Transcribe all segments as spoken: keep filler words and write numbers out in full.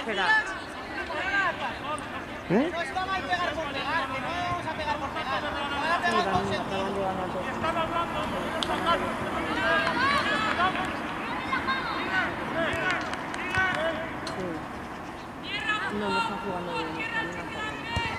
Espera. ¿Eh? No está mal pegar por pegar, que no vamos a pegar por pegar. Van a Sí, pegar van, por van sentido. llegando a todos. Sí. No, no están jugando bien, están en la jugada.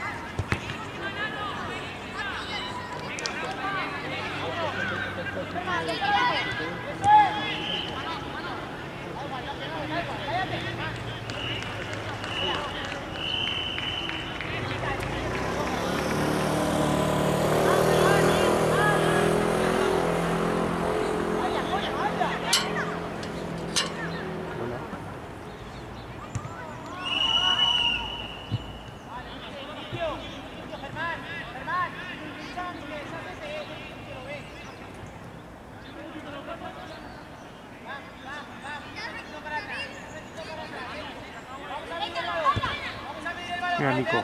Mira, Nico.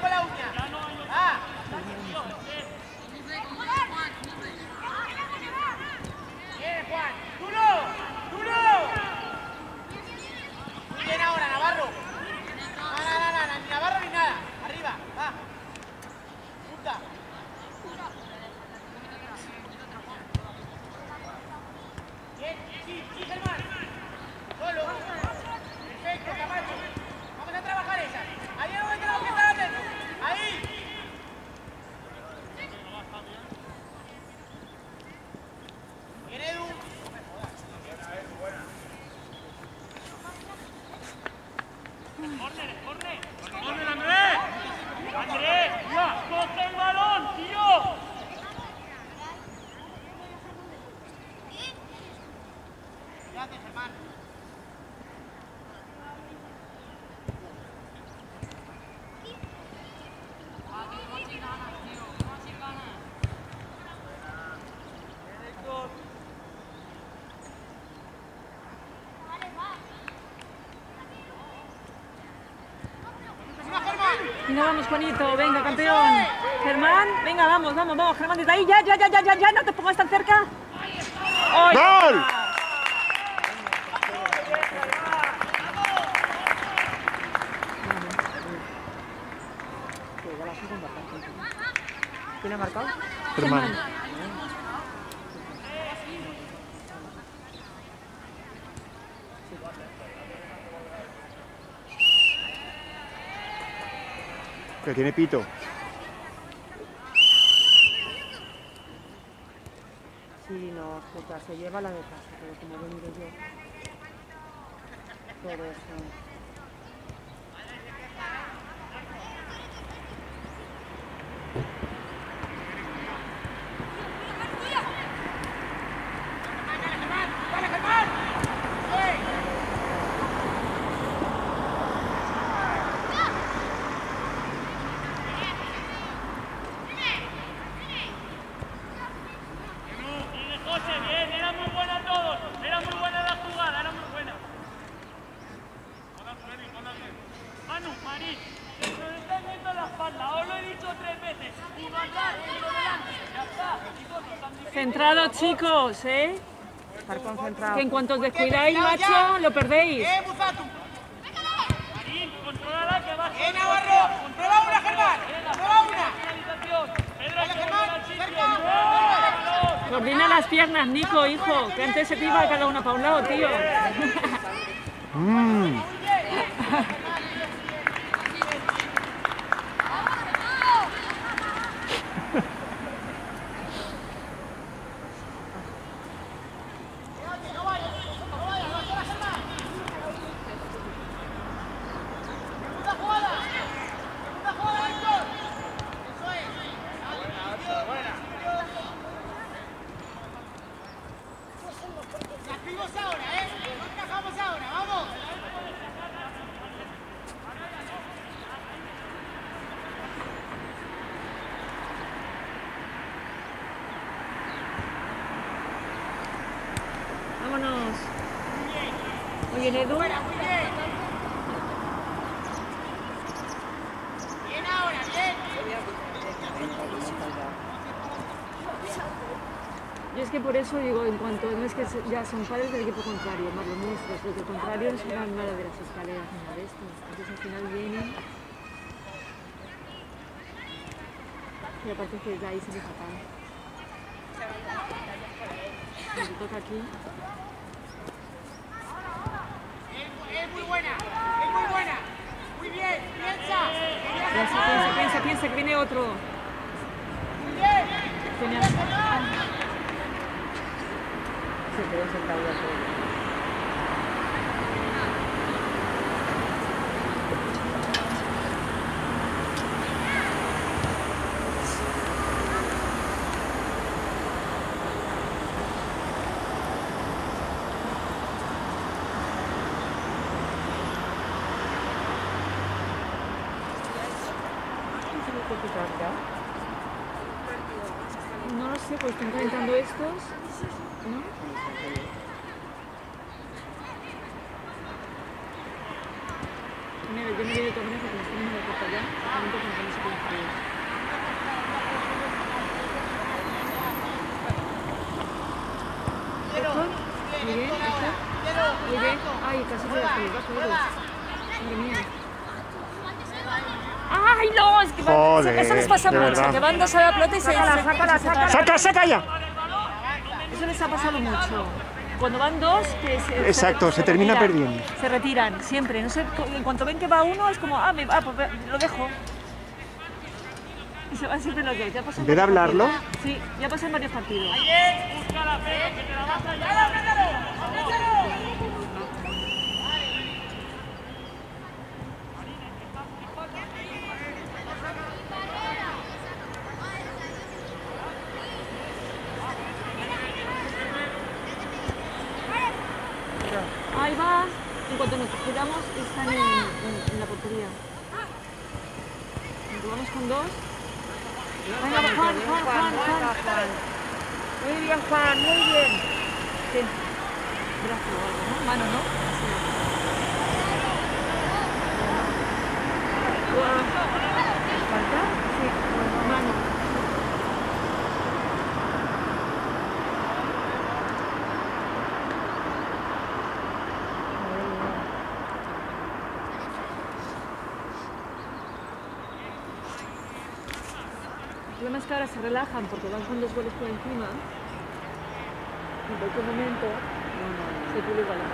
Bien ahora, Navarro. No, no, no, no, ni Navarro ni nada. Arriba, va. Punta. Bien, sí, sí, Germán. Solo. Perfecto, Camacho. Vamos a trabajar esa. Ahí es donde tenemos que estar atentos. Ahí. Bien, Edu. ¡Córner, córner! ¡Córner, Andrés! ¡Andrés! ¡Ya! ¡Coge el balón, tío! Gracias, Germán. Venga, vamos, Juanito, venga, campeón. Germán, venga, vamos, vamos, vamos, Germán, desde ahí, ya, ya, ya, ya, ya, ya, no te pongas tan cerca. ¡Ay! ¡Gol! ¿Quién ha marcado? Germán. Que tiene pito. Sí, no, puta, se lleva la de casa, pero como lo miro yo. Todo eso. José, bien, era muy buena todos. Era muy buena la jugada, era muy buena. Manu, Marín, que nos están viendo la espalda. Os lo he dicho tres veces. Uno atrás, uno delante. Ya está. Chicos, no están difíciles. Centrados, chicos, ¿eh? Estar concentrado. Que en cuanto os descuidáis, macho, lo perdéis. ¡Eh, Buzatu! Marín, contrólala que va. ¡Eh, Navarro! ¡Prueba una, Germán! ¡Prueba una! Finalización. Pedro, hay que volver Germán, al sitio. cerca. ¡Balón! Coordina las piernas, Nico, hijo, que antes se te iba cada una para un lado, tío. Mmm. Activos ahora, ¿eh? No encajamos ahora, vamos. Vámonos. Muy bien, Edu. Fuera, muy bien. Bien ahora, bien. Yo es que por eso digo, en cuanto no es que ya son padres del equipo contrario, más los nuestros, los del contrario no se dan nada de las escaleras ni nada de esto. Entonces al final vienen y aparte que de ahí se les acaba. Me toca aquí. Es muy buena, es muy buena. Muy bien, piensa. Piensa, piensa, piensa, piensa que viene otro. Muy bien. Genial. Se quedó sentado ya todo. No lo sé, pues están calentando estos, ¿no? Mira, yo me voy de torneo porque me estoy viendo la copa ya, solamente porque no se puede freír. ¿Esto? Muy bien, ¿esto? Muy bien. Ay, casi se la freír, madre mía. ¡Ay, no! Es que Joder, eso les pasa de mucho, verdad. que van dos a la pelota y se Sácala, se- sácala, se- sácala. ¡Saca, saca ya! Eso les ha pasado mucho. Cuando van dos, que se, Exacto, se termina retiran, perdiendo. Se retiran, siempre. No sé, en cuanto ven que va uno, es como, ah, me, ah pues lo dejo. Y se van siempre los dos. Ya pasan En vez de varios hablarlo. partidos. Sí, ya pasan varios partidos. Busca la fe, que te la vas a llevar. Ahí va. En cuanto nos giramos, están en, en, en la portería. Nos vamos con dos. Venga, Juan, Juan, Juan, Juan. Muy bien, Juan, muy bien. Sí. Brazo o algo, ¿no? Mano, ¿no? Sí. ¿Falta? Sí. Mano. El problema es que ahora se relajan porque van con dos goles por encima. En cualquier momento se puede igualar.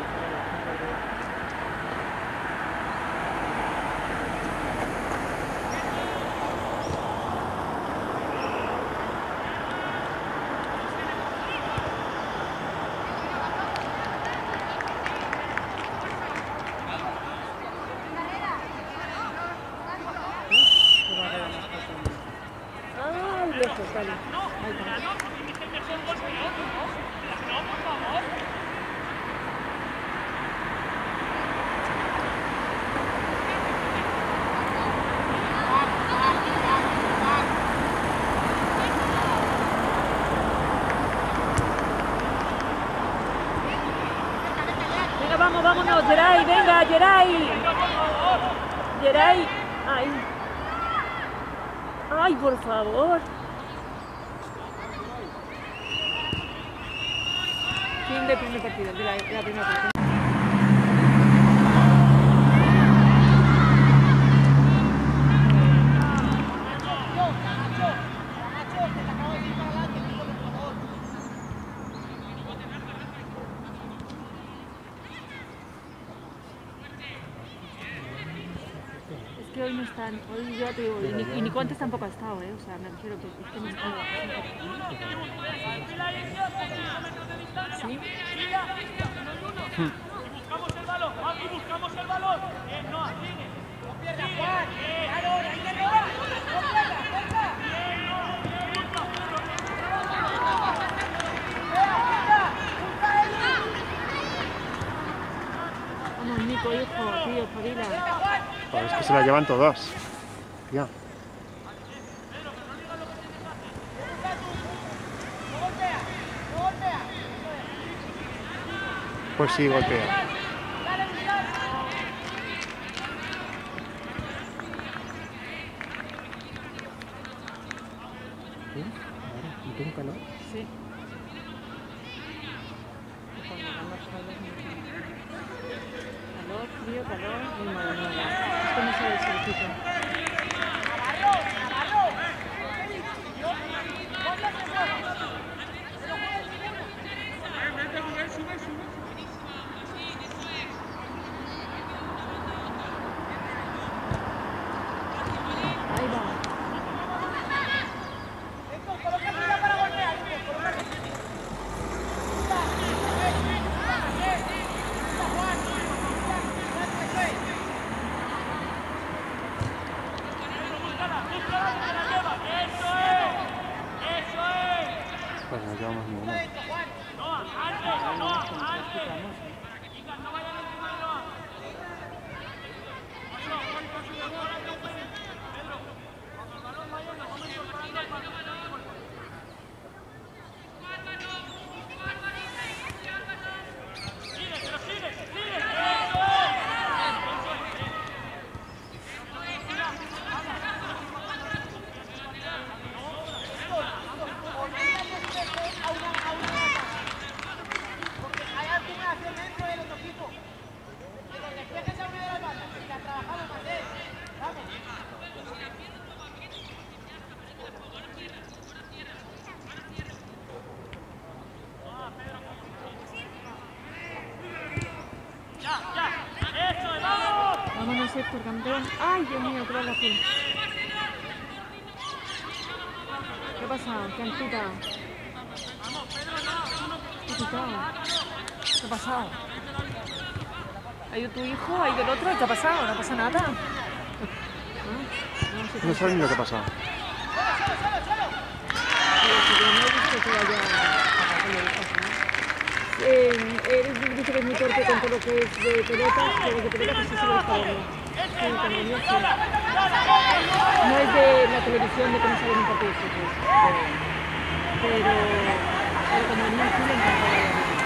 ¡Ay, lejos, vale! Ahí está. Venga, vamos, vámonos, Geray, venga, Geray. Geray, ay. Ay, por favor. Fin del primer partido, de la, de la primera parte. Es que hoy no están, hoy ya te digo, y, ni- y Nico antes tampoco ha estado, ¿eh? O sea, me refiero que es que no está. ¿Sí? Y buscamos el balón, y buscamos el balón. Eh, no, sigue. No pierdas, Juan. Claro, ahí te roba. No pierdas, venga. Vamos, Nico, hijo, tío, espabila. Joder, es que se la llevan todas. Ya. Pues sí, golpea. ¿Sí? Ahora, ¿y tengo calor? Sí. Calor, frío, calor. Muy malo, no, no. Esto no sabe el quita. ¡Navarro! ¡Navarro! ¡Yo! ¿Dónde se juega? ¡Se lo juega el segundo! Vete a jugar, sube, sube. Ahí va. Héctor, coloca fila para golpear. Héctor, coloca fila. Pues no llevamos ni uno. Vámonos, Héctor, campeón. ¡Ay, Dios mío, qué bala azul! ¿Qué ha pasado? ¿Qué han quitado? ¿Qué ha quitado? ¿Qué ha pasado? ¿Ha ido tu hijo? ¿Ha ido el otro? ¿Qué ha pasado? No pasa nada. No, No sabes ni lo que ha pasado. Eh, él dice que es muy torpe con todo lo que es de pelota, pero de pelota que sí se lo está dando. Sí, también yo sí. No es de la televisión de que no sabe un partido de fútbol. Pero, pero como niño sí le encanta la televisión.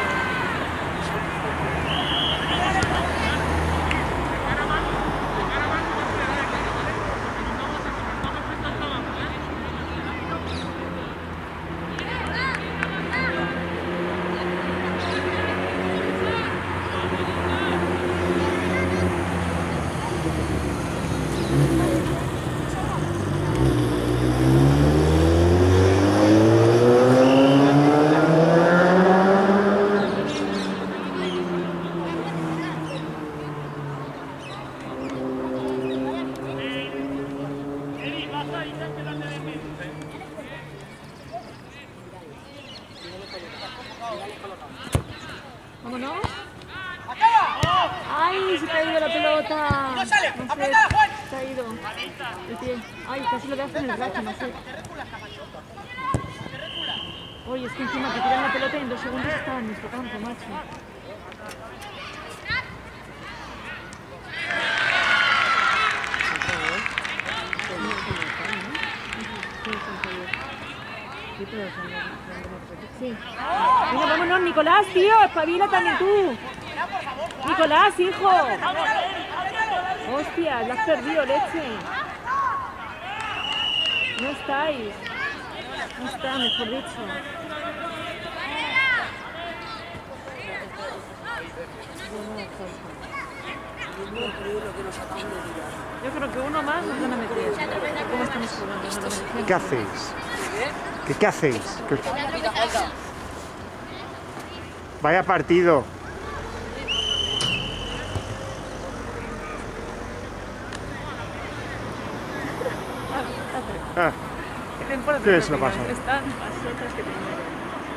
Vámonos. ¡Ay, se te ha ido la pelota! ¡No sale! No sé, ¡Apretala, Juan! se ha ido el pie. ¡Ay, casi lo das en el brazo, no sé! Oye, es que encima te tiran la pelota y en dos segundos está en nuestro campo, macho. Sí. Venga, vámonos, Nicolás, tío, espabila también tú. Nicolás, hijo. Hostia, la has perdido, leche. No estáis. No está, mejor dicho. Yo creo que uno más nos van a meter. ¿Cómo estamos jugando? ¿Qué hacéis? ¿Qué, qué hacéis? ¿Qué... Vaya partido. Ah, ¿qué es lo pasa? Están pasotas que te mueren.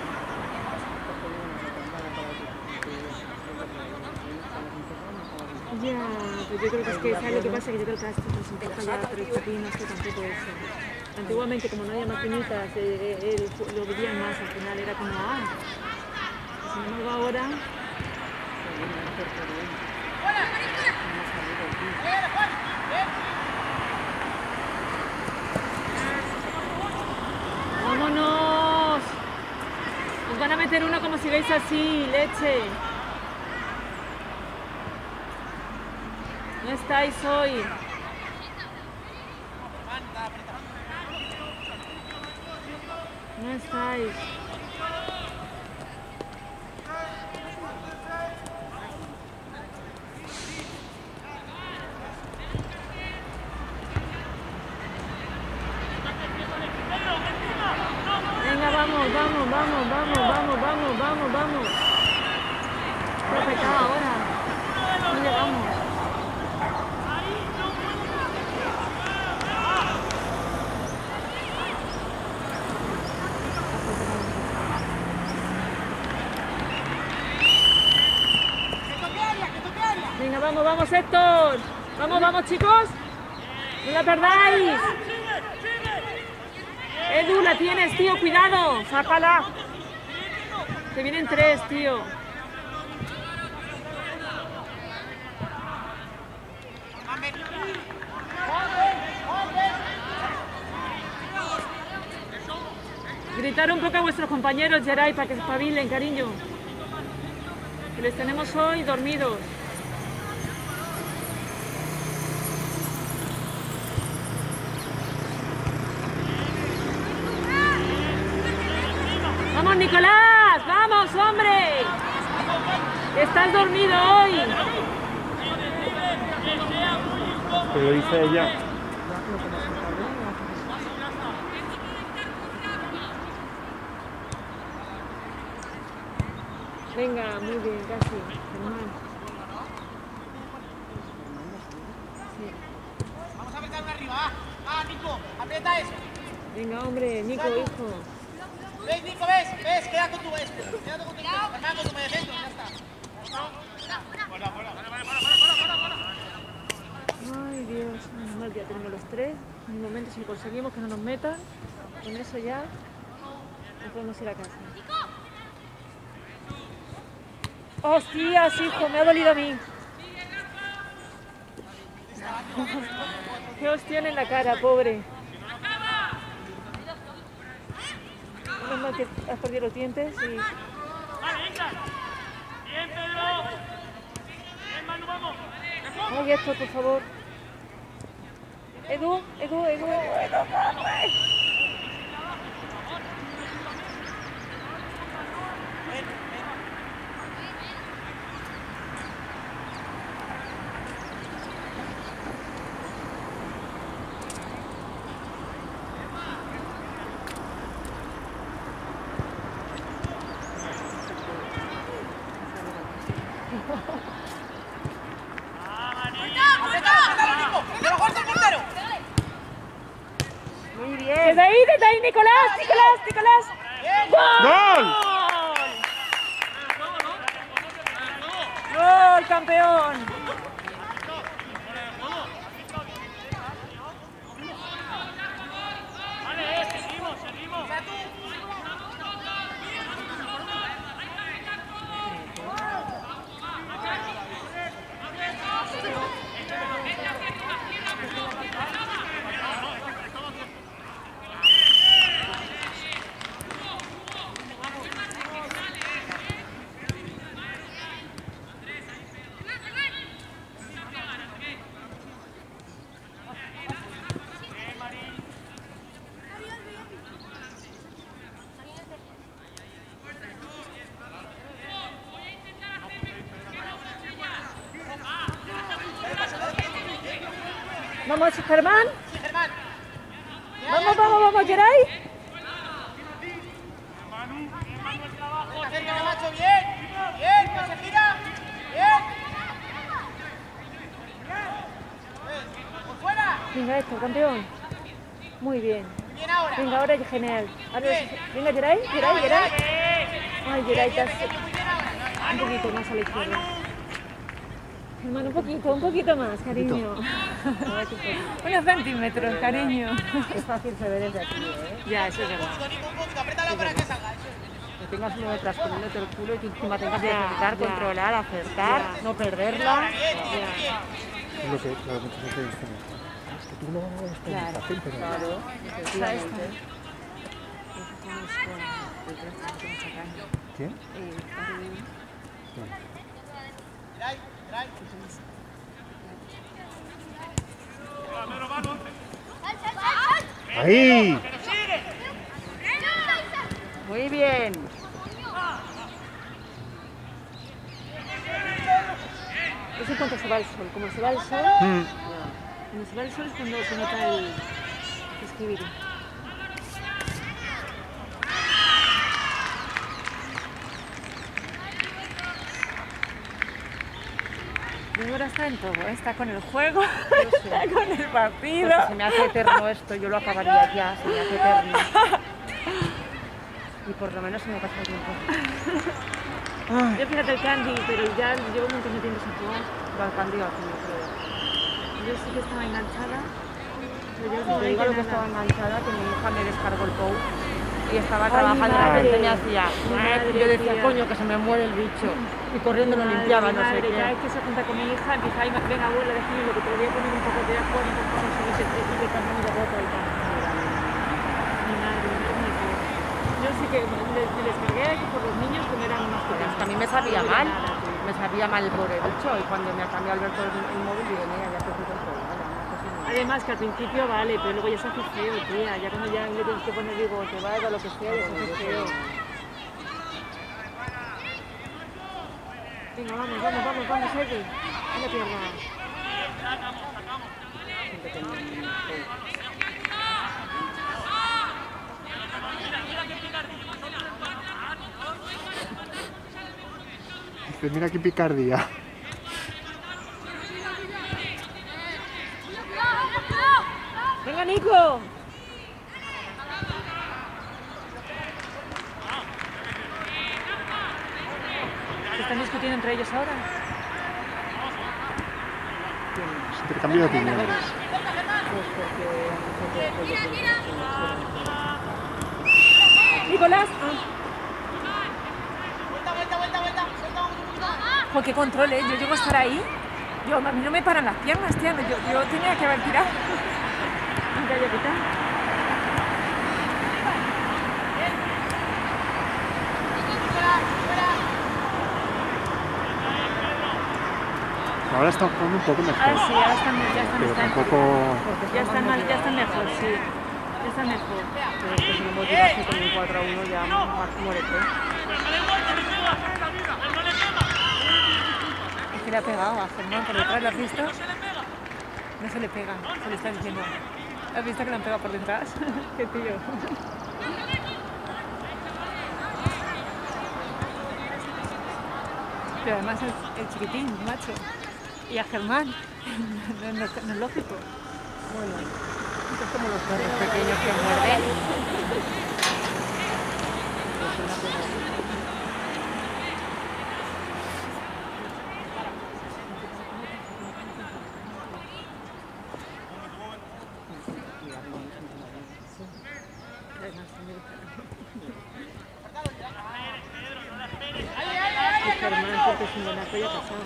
Ya, pues yo creo que es que, ¿sabes lo que pasa? Que yo creo que esto nos importa ya tres chapinas, que tampoco es... Antiguamente, como no había maquinitas, eh, eh, lo vivían más, al final era como, ah, sin embargo ahora... ¡Vámonos! Nos van a meter uno como si veis así, leche. No estáis hoy. No estáis. vamos, vamos, vamos, vamos, vamos, vamos, vamos, vamos. Qué pecado ahora. No llegamos. Venga, vamos, vamos, Héctor. Vamos, vamos, chicos. No la perdáis. Edu, la tienes, tío, cuidado. Sácala. Que vienen tres, tío. Gritar un poco a vuestros compañeros, Geray, para que se espabilen, cariño. Que les tenemos hoy dormidos. ¡Vamos, Nicolás! ¡Vamos, hombre! ¡Estás dormido hoy! Pero dice ella. Venga, muy bien, casi. Germán. Sí. Vamos a apretar una arriba, ah, ah, Nico, aprieta eso. Venga, hombre, Nico, hijo. ¿Ves, Nico, ves? ¿Ves? Queda con tu esto. Queda con tu Germán, con tu medio centro, ya está. Ay, Dios, menos mal que ya tenemos los tres. En un momento, si conseguimos que no nos metan, con eso ya no podemos ir a casa. ¡Hostias, hijo! Me ha dolido a mí. ¡Qué hostión en la cara, pobre! Menos mal que has perdido los dientes y... Vale, entra. Bien, Pedro. Bien, Manu, vamos. Ay, esto, por favor. Edu, Edu, Edu, Edu, corre. Muy bien. Desde ahí, desde ahí, Nicolás, Nicolás, Nicolás. ¡Gol! ¡Gol, campeón! Vale, seguimos, seguimos. Vamos, Germán. Sí, Germán. Vamos, vamos, vamos, Geray. Cerca, Camacho, bien. Bien, que se gira. Bien. Por fuera. Venga, esto, campeón. Muy bien. Bien ahora. Venga, ahora es genial. Ahora es- Venga, Geray, Geray, Geray. Ay, Geray, te has... Un poquito más a la izquierda. Hermano, un poquito, un poquito más, cariño. Unos centímetros, cariño. Es fácil saber desde aquí, ¿eh? Ya, eso es verdad. Un poquito, un poquito. Apriétalo para que salga. Eso es. Que tengas uno detrás poniéndote el culo y que encima tengas que Ya, acertar, ya. controlar, acertar, Ya. no perderla. Bien, bien, bien. Es lo que lo que mucha gente dice. Es que tú no eres tan Claro, fácil, pero claro, efectivamente. ¿Quién? Geray, Geray. ¡Ahí! Muy bien. Eso es cuando se va el sol. Como se va el sol, Mm. cuando se va el sol es cuando se nota el escribir. está en todo, ¿eh? Está con el juego, Yo sé. está con el partido. Porque se me hace eterno esto, yo lo acabaría ya, se me hace eterno. Y por lo menos se me pasa el tiempo. Yo fíjate el Candy, pero ya llevo un montón de tiempo sin jugar. Va al candido aquí, no creo. Yo sí que estaba enganchada. Pero yo Te no digo lo que nada. estaba enganchada, que mi hija me descargó el P O U y estaba Ay, trabajando y de madre. repente me hacía. Mi madre, Yo decía, tía. coño, que se me muere el bicho. Y corriendo lo Madre, limpiaba, no sé madre, qué. cada vez que se junta con mi hija, empieza ahí, venga abuela, déjame lo que te voy a poner un poco de agua y un poco de y te y te cambian de ropa y tal. Mi madre, mi madre me quedó. Yo sí que les, les cargué aquí por los niños que no eran más Pero es que a mí me sabía mal, me sabía mal el pobre bicho. Y cuando me ha cambiado Alberto el, el móvil, digo, mira, ya te quito el P O U. Vale, no, pues sí, no. Además que al principio vale, pero luego ya se hace feo, tía. Ya cuando ya le tienes que poner, digo, te va a dar lo que sea, ya se hace feo. Venga, vamos, vamos, vamos, vamos, Edu. No la pierdas. Siempre tenía un P O U. Dice, mira qué picardía. Venga, Nico. ¿Se están discutiendo entre ellos ahora? Intercambio de opiniones. Pues porque antes de que ellos Nicolás. Vuelta, vuelta, vuelta, vuelta. Suelta un poquito más. Jo, qué control, ¿eh? Yo llego a estar ahí. Yo, a mí no me paran las piernas, tía. Yo, yo tenía que haber tirado. Venga, ya quita. Ahora está jugando un poco mejor. Ah, sí, ahora están, ya están, Pero están, tampoco. ya están, mal- ya están mejor, sí. Ya están mejor. Pero es que si no motivase con un cuatro a uno ya muérete. Es que le ha pegado a Germán por detrás, ¿lo has visto? No se le pega, se le está diciendo. ¿Has visto que le han pegado por detrás? Qué tío. Pero además el, el chiquitín, macho. Y a Germán. No, no- no es lógico. Bueno, esto es como los perros pequeños que muerden. Y Germán, porque es un buenazo, ya ha pasado.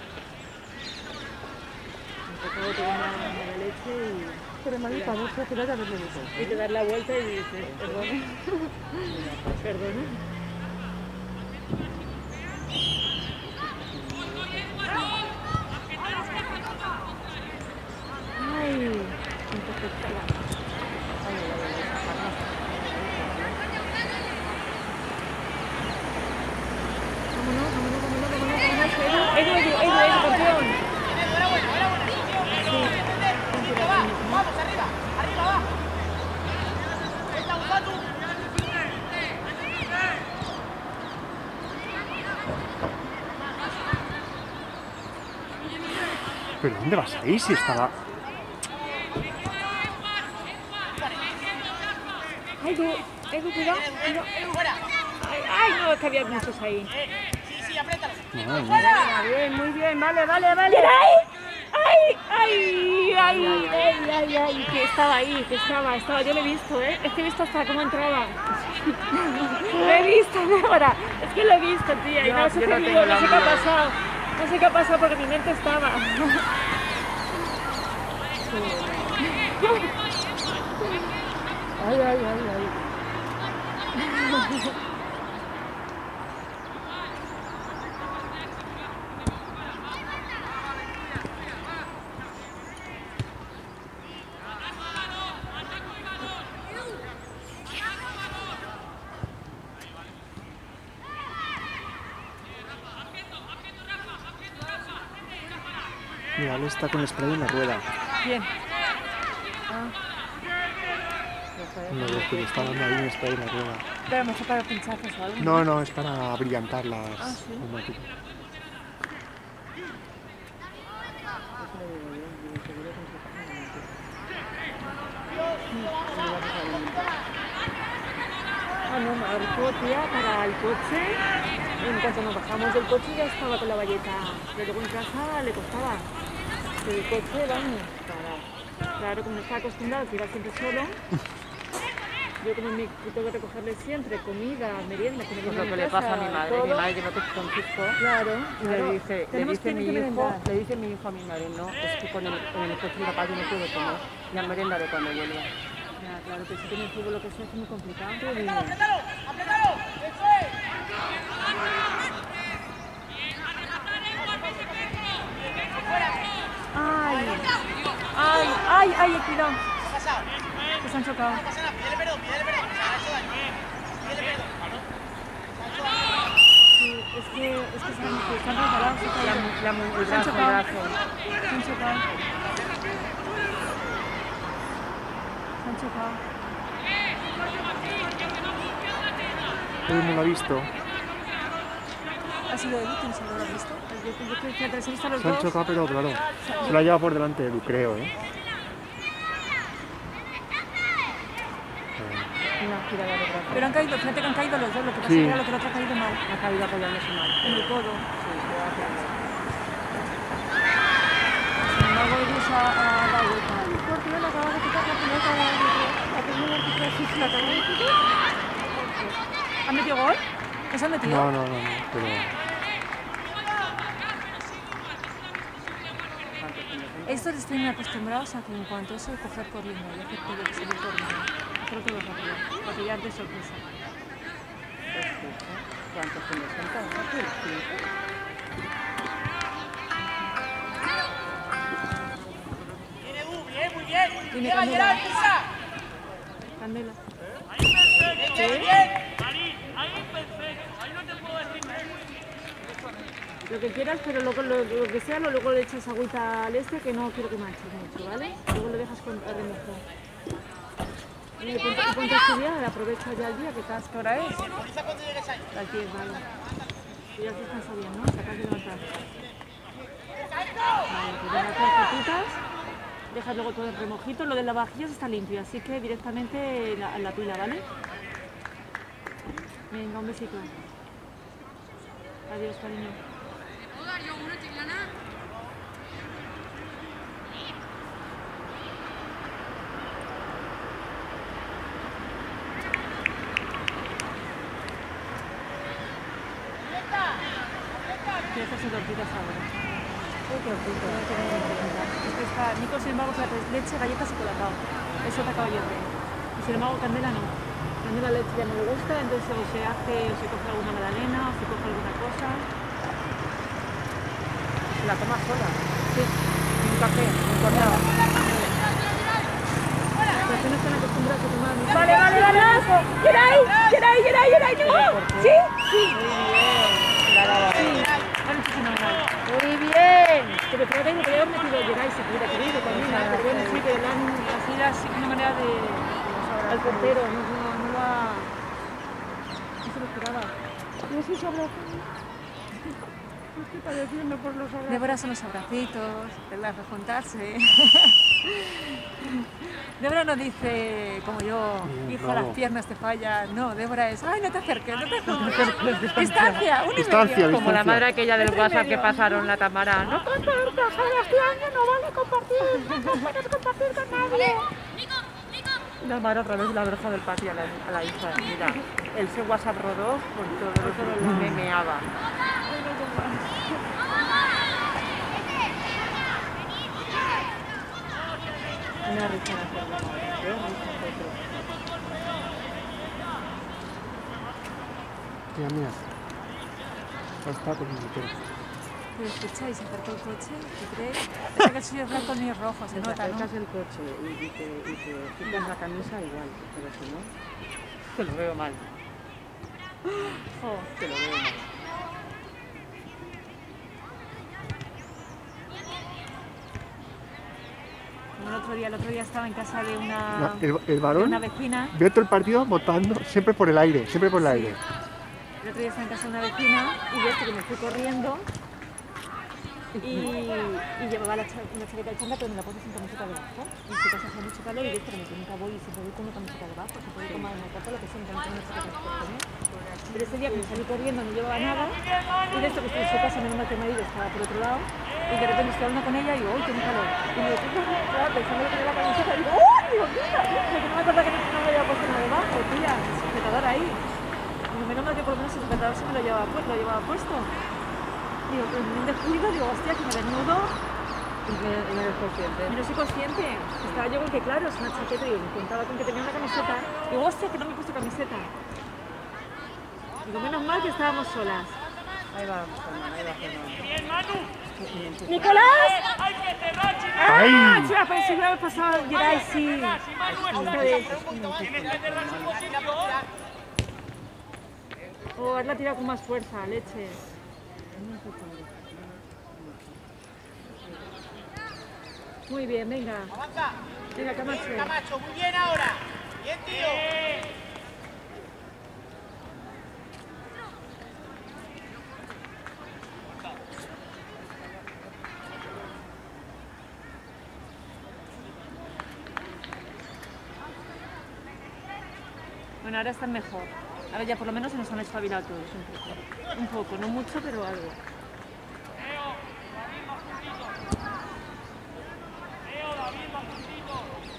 Un poco te da una mala leche y... Pero manita, no sé, pero ya no me dices. Y te das la vuelta y dices, perdona. Perdona. Ay, un poco de vámonos, vámonos, vámonos, vámonos, vámonos. Edu, Edu, Edu, Edu, Edu, campeón. Era buena, era buena. Venga, va. Vamos, arriba. Arriba, va. Vuelta, Bufatu. ¿Pero dónde vas ahí si estaba? Ay, Edu, Edu, cuidado. cuidado. Edu, fuera. Ay, ay, no, es que había muchos ahí. Sí, sí, apriétalo. Madre mía. Venga, bien, muy bien, vale, vale, vale. ¡Ay! ¡Ay! ¡Ay! ¡Ay! ¡Ay! ¡Ay! ¡Ay! Que estaba ahí, que estaba, estaba. Yo lo he visto, ¿eh? Es que he visto hasta cómo entraba. Lo he visto, Débora. Es que lo he visto, tía. Y Yo- no sé yo qué no digo, tengo no sé la qué ha duda. pasado. No sé qué ha pasado porque mi mente estaba. Ay, ay, ay, ay. Mira, él está con el spray en la rueda. Bien. No, es que le está dando ahí un spray en la rueda. Pero mejor para pinchazos o algo. No, no, es para brillantar las Ah, sí. neumáticos. Ah, no, marcó, tía, para el coche. En cuanto nos bajamos del coche ya estaba con la valleta. Pero luego en casa le costaba. Pero el coche, vamos, para... Claro, como no estaba acostumbrado que iba siempre solo. Yo como me tengo que recogerle siempre comida, merienda, que me Pues viene lo que en le pasa a casa, mi madre, todo. mi madre que no te confisco. Claro, Y claro. le dice, le Tenemos dice que mi que hijo, merendar. le dice mi hijo a mi madre, no, es que con el, en el coche de papá yo no puedo comer, ya merendaré cuando vuelva. Ya, claro, que si tiene fútbol lo que sea es muy complicado. ¡Apretalo, apretalo! ¡Apretalo! ¡Eso es! Ay, ay, ay, ay, cuidado. ¿Qué ha pasado? Que se han chocado. No pasa nada, pídele perdón, pídele perdón. Se ha hecho daño. Pídele perdón. Se ha hecho daño. Sí, es que, es que se han, se han resbalado, se han La, caído. la, mu- el Se han brazo, el chocado. brazo. Se han chocado. Se han chocado. Todo el mundo lo ha visto. ¿Ha sido Edu quien se lo ha visto? Yo, yo creo que antes he visto a los Se han dos. chocado, pero claro, se lo ha llevado por delante Edu, creo, ¿eh? Una girada de brazo. Pero han caído, fíjate que han caído los dos, lo que pasa Sí. es que era lo que el otro ha caído mal. Ha caído apoyándose mal. En el codo. Sí, lo ha apoyado. Sin embargo, Edu se ha, ha dado vuelta. Porque me acaba de quitar la pelota de la primera que sí, sí, la acaba de quitar. ¿Han metido gol? ¿No se han metido? No, no, no, no, pero... Estos están acostumbrados a que en cuanto eso, coger corriendo y hacer todo, que salir corriendo. Hacerlo todo rápido, para pillar de sorpresa. ¿Cuántos tienes sentados aquí? Cinco. Bien, Edu, bien, muy bien. Tiene Llega, candela. Gerard, pisa. Candela. Bien, bien, bien. Marín, ahí perfecto, ahí no te puedo decir nada. Lo que quieras, pero luego lo, lo que sea, lo- luego le echas agüita al este, que no quiero que manches mucho, ¿vale? Luego lo dejas con, a remojar. Y ponte, y ponte a estudiar, aprovecha ya el día, que cada hora es. Autoriza cuando llegues ahí. Las diez, vale. Y ya te descansa bien, ¿no? Se acabas de levantar. Vale, pues ya las tarjetitas. Dejas luego todo el remojito. Lo de la vajillas está limpio, así que directamente la- a la pila, ¿vale? Venga, un besito. Adiós, cariño. Quiero hacerse tortitas ahora. Uy, qué tortita. Es que está, Nico, sin embargo, fíjate, es leche, galletas y colacao. Eso te acabo yo de. Y sin embargo, candela no. Candela leche ya no le gusta, entonces o se hace, o se coge alguna magdalena, o se coge alguna cosa. ¿Se la tomas sola? Sí. ¿Un café? ¿Un cortado? Pero que no están acostumbrados a tomar. Vale, vale, vale. ¡Geray! ¡Geray, Geray, Geray! ¡No! ¿Sí? Sí. La daba. Sí. Han hecho fenomenal. Muy bien. Pero fíjate que podría haber metido Geray si hubiera querido también. ¿eh? Pero bueno, sí, que le han así la una manera de. Al portero, no, no, no lo ha. No se lo esperaba. No sé si habrá. Estoy padeciendo por los abrazos. Débora son los abracitos, ¿verdad? Rejuntarse. Débora no dice, como yo, hijo, bravo. las piernas te fallan. No, Débora es, ay, no te acerques, no te acerques. Distancia, un y Distancia, medio. Como la distancia. madre aquella del Entre WhatsApp medio. que pasaron la Tamara. No compartas, Sebastián, ya no vale compartir. No puedes compartir con nadie. La madre otra vez la oreja del patio a la, a la hija. Mira, él se WhatsApp rodó por todo lo que me meaba. Una risa de hacerlo. Mira, mira. Ahí está con el motor. Pero escucha, y se acercó el coche, ¿qué crees? Es que el suyo es blanco, ni es rojo, se Te nota, ¿no? acercas el coche y, y te, y te quitas la camisa igual, pero si no, te lo veo mal. Jo. Te lo veo mal. Como el otro día, el otro día estaba en casa de una, La- el, el de varón una vecina. ve todo el partido votando siempre por el aire, siempre por el Sí. aire. El otro día estaba en casa de una vecina y yo esto que me fui corriendo y, y llevaba la cha- una chaqueta de chándal, pero me la puse sin camiseta debajo. Y si pasa hace mucho calor y dije, pero nunca voy y siempre voy con una camiseta debajo, se puede tomar una copa, lo que sea, no tengo una chaqueta de chándal. Pero ese día que me salí corriendo no llevaba nada, y de esto que estoy en su casa, menos mal que el marido estaba por otro lado, y de repente estoy hablando con ella y digo, uy, tengo calor. Y me digo, claro, pensando que tenía la camiseta, y digo, uy, digo, mira, porque no me acuerdo que no me había puesto nada debajo, tía, el sujetador ahí. Digo, menos mal que por lo menos el sujetador sí me lo llevaba, pues, lo llevaba puesto. Digo, pues me descuido, digo, hostia, que me desnudo. Y no y no eres consciente. Y no soy consciente. Estaba yo con que, claro, es una chaqueta y contaba con que tenía una camiseta. Digo, hostia, que no me he puesto camiseta. Digo, menos mal que estábamos solas. Ahí va, Germán, ahí va, Germán. Bien, Manu. ¡Nicolás! Hay que cerrar, chicos. ¡Ah! Chica, pensé que me había pasado el Jedi, sí. Si Manu está Otra vez. tienes que cerrar su posición. O haberla tirado con más fuerza, leche. Muy bien, venga. Avanza. Venga, Camacho. Camacho, muy bien ahora. Bien, tío. Bueno, ahora están mejor. Ahora ya por lo menos se nos han espabilado todos un poco. Un poco, no mucho, pero algo. Leo, David, más puntito. Leo, David, más puntito.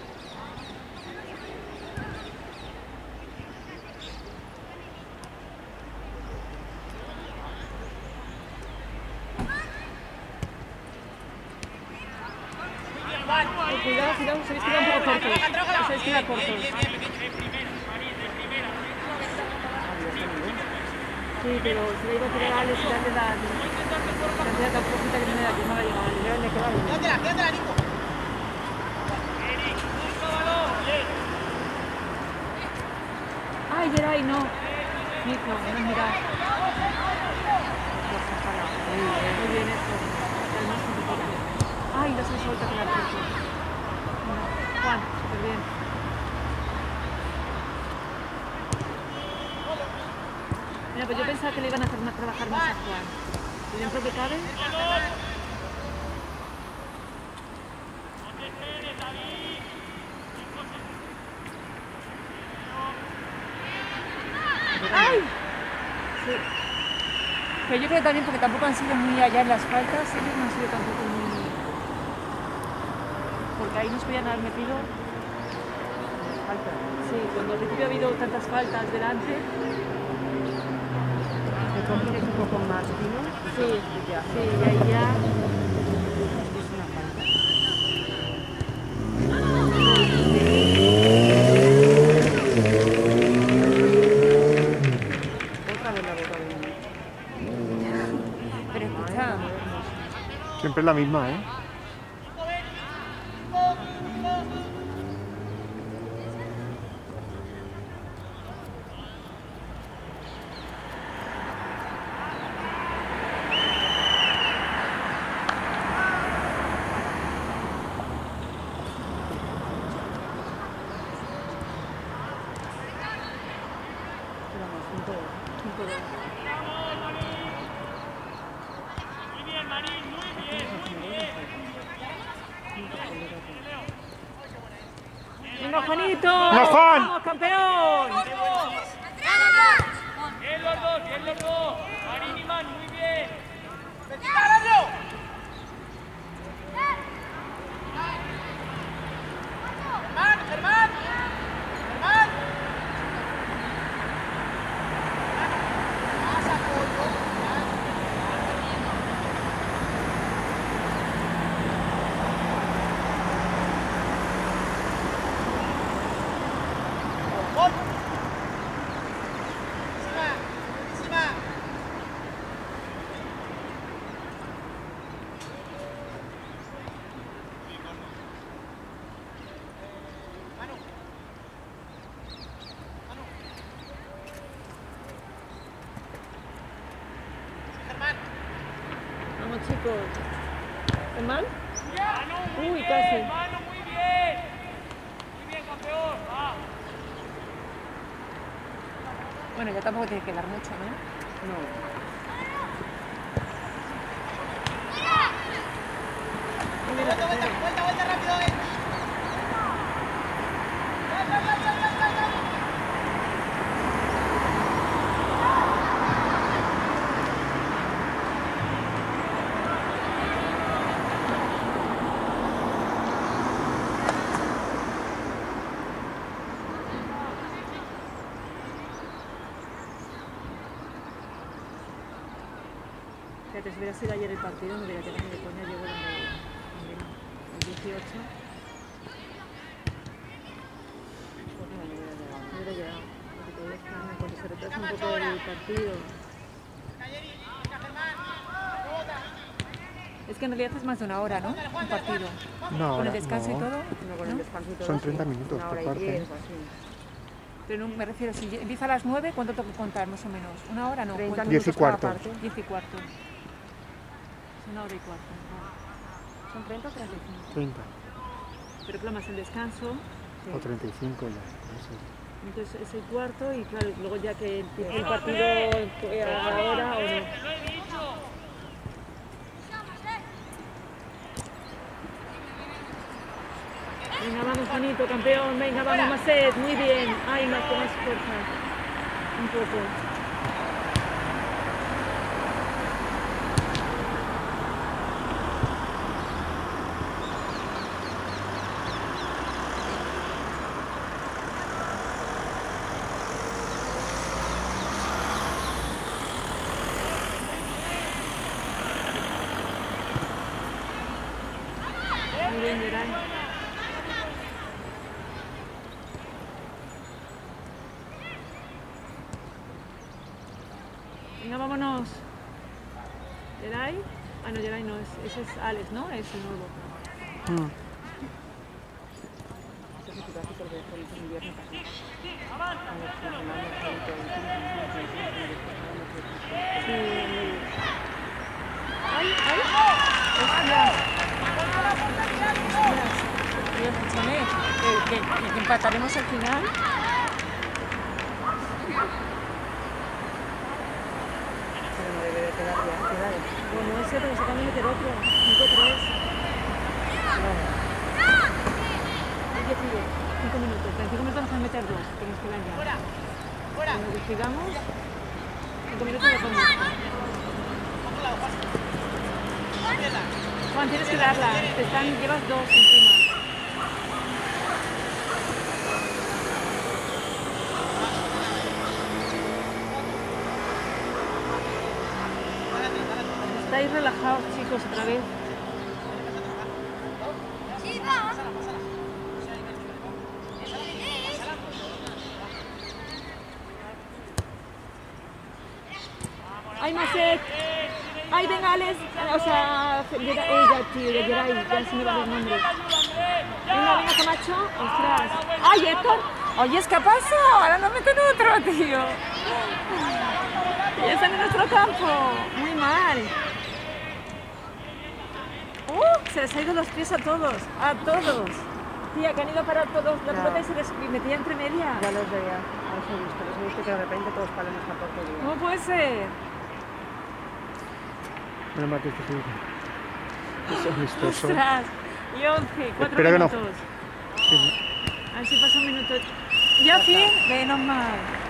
Eh, cuidado, cuidado, se les queda un poco cortos. Se les queda cortos. Sí, pero si le iba a tirar a Alex y darle la cantidad tan poquita que tiene de aquí, no la llegaba. Le le queda bien. Quédatela, quédatela, Nico. Eric, busca balón. Bien. ¡Ay, Geray, no! Nico, no mirar. Muy bien esto. Además, un poquito. ¡Ay, no se suelta con la puerta! Juan, súper bien. Mira, pues yo pensaba que le iban a hacer más, trabajar más a Juan. ¿Y dentro que cabe? ¡Ay! Sí. Pero yo creo que también porque tampoco han sido muy allá en las faltas, ellos no han sido tampoco muy... Porque ahí nos podían haber metido... Sí, cuando al principio ha habido tantas faltas delante... Te coges un poco más fino. Sí, Ya. sí, y ahí ya... Es una falta. Otra vez la boca de Pero escucha... Siempre es la misma, ¿eh? Muy bien, Marín, muy bien, muy bien. ¡Venga, Juanito! ¡No, Juan! ¡Vamos, campeón! Bien los dos, bien los dos. Marín y Manu, muy bien. ¡Páralo! Germán, Germán. Germán. Más apoyo. Gol. Encima, encima. Manu. Manu. Germán. Vamos, chicos. ¿Es mal? Manu, muy Uy, bien. casi. Manu, muy bien. Muy bien, campeón. Va. Bueno, ya tampoco tiene que dar mucho, ¿no? No. muy bien el Vuelta, vuelta, tercero. vuelta, vuelta rápido, eh. Ya, ya, ya, ya, ya, ya, ya. Fíjate, si hubiera sido ayer el partido, no hubiera quedado ni de coña, llego donde, donde era, el dieciocho. No hubiera llegado, porque todavía están, cuando se retrasa un poco el partido. Calleri, venga, Germán. Rebota. Es que en realidad es más de una hora, ¿no? Un partido. Una Con hora, el descanso y no. todo. No, con el descanso y todo. Son sí. treinta minutos Una por hora y parte. diez o así. Pero no, me refiero, si empieza a las nueve, ¿cuánto tengo que contar más o menos? ¿Una hora? No. treinta ¿cuánto? Diez y minutos cada cuarto. parte. Diez y cuarto. Es una hora y cuarto. ¿no? ¿Son treinta o treinta y cinco? treinta Pero claro, más el descanso. o treinta y cinco ya. No sé. Entonces es el cuarto y claro, luego ya que empieza el partido eh, a la hora o no. ¡Te lo he dicho! Venga, vamos, Juanito, campeón, venga, vamos, más sed, muy bien. Ay, más, con más fuerza. Un poco. Muy bien, Geray. Venga, vámonos. ¿Geray? Ah, no, Geray no, es, ese es Alex, ¿no? Es el nuevo. Mm. Sí, muy- ¡Ay, ay! ¡Ostras! Oye, escúchame, que, que, que empataremos al final. Pero no debe de quedar ya, quedar. Bueno, ese, pero se cambia meter otro. cinco tres. diez y diez. cinco minutos. En cinco minutos nos van a meter dos, que nos quedan ya. Fuera, fuera. Cuando nos sigamos, cinco minutos ya con esto. Otro lado, Juan. Izquierda. Juan, tienes que darla. Te están, llevas dos encima. Estáis relajados, chicos, otra vez. ¡Ay, Macet! ¡Ay, venga, Alex! O sea, Gera- ella, tío, ya Geray, ya se me van los nombres. Venga, venga, Camacho. ¡Ostras! ¡Ay, Héctor! Oye, es que pasó, ahora nos meten otro, tío. Ya están en nuestro campo. Muy mal. ¡Uh! Se les ha ido los pies a todos. A todos. Tía, que han ido a parar todos la pelota y se les metía entre medias. Ya los veía, los he visto, los he visto que de repente todos paran esta portería. ¿Cómo puede ser? Menos mal que este sí. Es amistoso. ¡Ostras! Y once, cuatro Espero que no. minutos. Sí. A ver si pasa un minuto. Ya, fin. Menos mal.